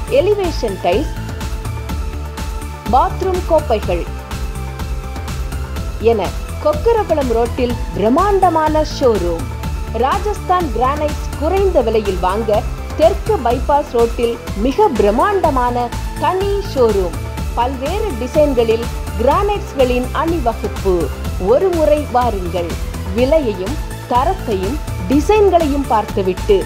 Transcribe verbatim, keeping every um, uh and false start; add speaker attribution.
Speaker 1: Elevation tiles, bathroom கோப்பைகள் என கொக்கரகுளம் ரோட்டில் பிரம்மாண்டமான ஷோரூம். ராஜஸ்தான் கிரானைட்ஸ் குறைந்த விலையில் வாங்க தெற்கு பைபாஸ் ரோட்டில் மிக பிரம்மாண்டமான தனி ஷோரூம். பல்வேறு டிசைன்களில் கிரானைட்ஸ்களின் அணிவகுப்பு. ஒரு முறை வாருங்கள், விலையையும் தரத்தையும் டிசைன்களையும் பார்த்துவிட்டு